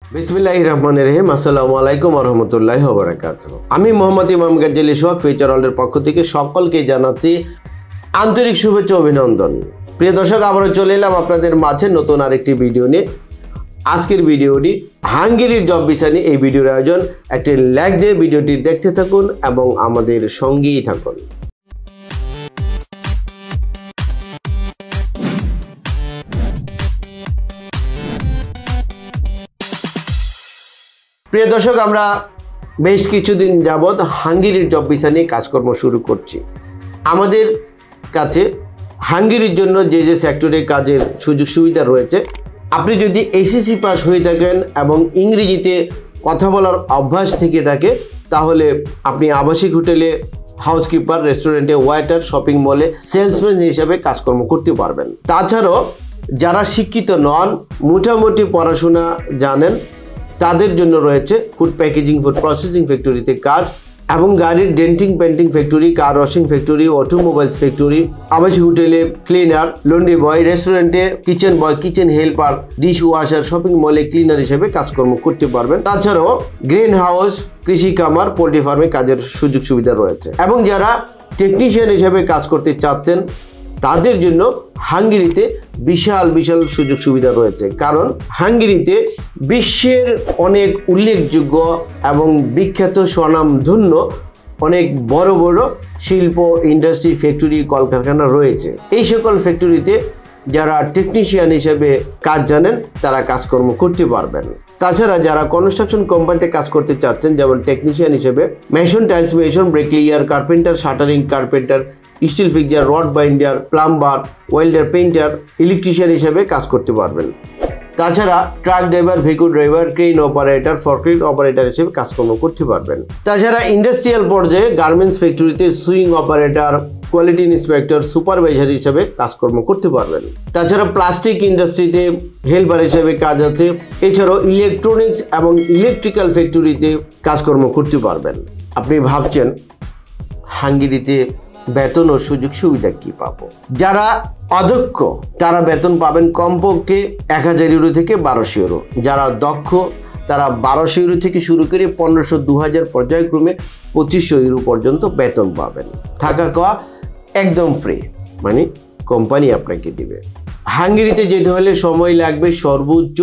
বিসমিল্লাহিররহমানিররহিম। আসসালামু আলাইকুম ওয়া রাহমাতুল্লাহি ওয়া বারাকাতুহু। আমি মোহাম্মদ ইমাম গাজ্জালি সোহাগ ফিউচার ওয়ার্ল্ডের পক্ষ থেকে সকলকে জানাচ্ছি আন্তরিক শুভেচ্ছা ও অভিনন্দন। প্রিয় দর্শক, আবারও চলে এলাম আপনাদের মাঝে নতুন আরেকটি ভিডিও নিয়ে। আজকের ভিডিওটি হাঙ্গেরির জব ভিসা নিয়ে। এই ভিডিওর আয়োজন। একটি লাইক দিয়ে ভিডিওটি দেখতে থাকুন এবং আমাদের সঙ্গেই থাকুন। প্রিয় দর্শক, আমরা বেশ কিছুদিন যাবৎ হাঙ্গেরির জব ভিসা নিয়ে কাজকর্ম শুরু করছি। আমাদের কাছে হাঙ্গেরির জন্য যে যে সেক্টরে কাজের সুযোগ সুবিধা রয়েছে, আপনি যদি এসএসসি পাস হয়ে থাকেন এবং ইংরেজিতে কথা বলার অভ্যাস থেকে থাকে, তাহলে আপনি আবাসিক হোটেলে হাউসকিপার, রেস্টুরেন্টে ওয়েটার, শপিং মলে সেলসম্যান হিসেবে কাজকর্ম করতে পারবেন। তাছাড়াও যারা শিক্ষিত নন, মোটামুটি পড়াশোনা জানেন, তাদের জন্য রয়েছে ফুড প্যাকেজিং, ফুড প্রসেসিং ফ্যাক্টরিতে কাজ এবং গাড়ির denting painting factory, car washing factory, automobiles factory, আবাসিক হোটেলে ক্লিনার, লন্ড্রি বয়, রেস্টুরেন্টে kitchen boy, kitchen helper, dish washer, shopping মলে ক্লিনার হিসেবে কাজকর্ম করতে পারবেন। তাছাড়াও গ্রিন হাউস, কৃষি খামার, পোল্ট্রি ফার্মে কাজের সুযোগ সুবিধা রয়েছে। এবং যারা টেকনিশিয়ান হিসেবে কাজ করতে চাচ্ছেন, তাদের জন্য হাঙ্গেরিতে বিশাল বিশাল সুযোগ সুবিধা রয়েছে। কারণ হাঙ্গেরিতে বিশ্বের অনেক উল্লেখযোগ্য এবং বিখ্যাত স্বনামধন্য অনেক বড় বড় শিল্প, ইন্ডাস্ট্রি, ফ্যাক্টরি, কলকারখানা রয়েছে। এই সকল ফ্যাক্টরিতে যারা টেকনিশিয়ান হিসেবে কাজ জানেন, তারা কাজকর্ম করতে পারবেন। তাছাড়া যারা কনস্ট্রাকশন কোম্পানিতে কাজ করতে চাচ্ছেন, যেমন টেকনিশিয়ান হিসেবে mason, tiles mason, bricklayer, carpenter, shuttering carpenter, steel fixer, rod binder, plumber, welder, painter, electrician হিসেবে কাজ করতে পারবেন। তাছাড়া truck driver, vehicle driver, crane operator, forklift operator হিসেবে কাজকর্ম করতে পারবেন। তাছাড়া ইন্ডাস্ট্রিয়াল পর্যায়ে গার্মেন্টস ফ্যাক্টরিতে sewing operator, quality inspector, supervisor হিসেবে কাজকর্ম করতে পারবেন। তাছাড়া প্লাস্টিক ইন্ডাস্ট্রিতে হেল্পার হিসেবে কাজ আছে। এছাড়াও ইলেকট্রনিক্স এবং ইলেকট্রিক্যাল ফ্যাক্টরিতে কাজকর্ম করতে পারবেন। আপনি ভাবছেন হাঙ্গেরিতে বেতন ও সুযোগ সুবিধা কি পাবো? যারা অদক্ষ তারা বেতন পাবেন কমপক্ষে 1000 ইউরো থেকে 1200 ইউরো। যারা দক্ষ তারা 1200 ইউরো থেকে শুরু করে 1500, 2000, পর্যায়ক্রমে 2500 ইউরো পর্যন্ত বেতন পাবেন। থাকা খাওয়া একদম ফ্রি, মানে কোম্পানি আপনাকে দিবে। হাঙ্গেরিতে যেতে হলে সময় লাগবে সর্বোচ্চ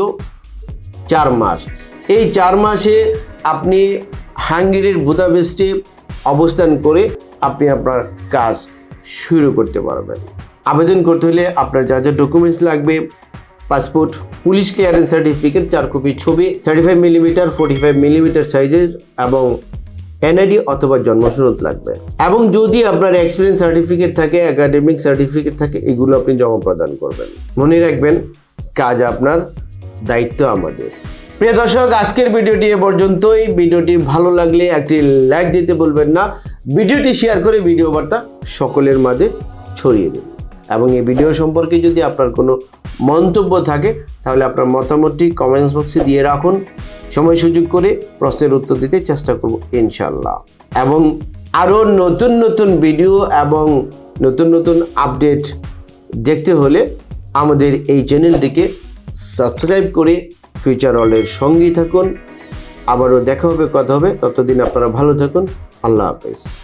4 মাস। এই 4 মাসে আপনি হাঙ্গেরির বুদাপেস্টে অবস্থান করে আপনি আপনার কাজ শুরু করতে পারবেন। আবেদন করতে হলে আপনার যা যা ডকুমেন্টস লাগবে: passport, police clearance certificate, 4 copy ছবি, 35 মিলিমিটার, 45 মিলিমিটার সাইজের এবং এনআইডি অথবা জন্মসনদ লাগবে। এবং যদি আপনার এক্সপিরিয়েন্স সার্টিফিকেট থাকে, একাডেমিক সার্টিফিকেট থাকে, এগুলো আপনি জমা প্রদান করবেন। মনে রাখবেন, কাজ আপনার, দায়িত্ব আমাদের। প্রিয় দর্শক, আজকের ভিডিওটি এ পর্যন্তই। ভিডিওটি ভালো লাগলে একটি লাইক দিতে ভুলবেন না। ভিডিওটি শেয়ার করে ভিডিও বার্তা সকলের মাঝে ছড়িয়ে দিন। এবং এই ভিডিও সম্পর্কে যদি আপনার কোনো মন্তব্য থাকে, তাহলে আপনার মতামতটি কমেন্টস বক্সে দিয়ে রাখুন। সময় সুযোগ করে প্রশ্নের উত্তর দিতে চেষ্টা করব ইনশাল্লাহ। এবং আরও নতুন নতুন ভিডিও এবং নতুন নতুন আপডেট দেখতে হলে আমাদের এই চ্যানেলটিকে সাবস্ক্রাইব করে ফিউচার ওয়ার্ল্ডের সঙ্গেই থাকুন। আবারও দেখা হবে, কথা হবে। ততদিন আপনারা ভালো থাকুন। আল্লাহ হাফেজ।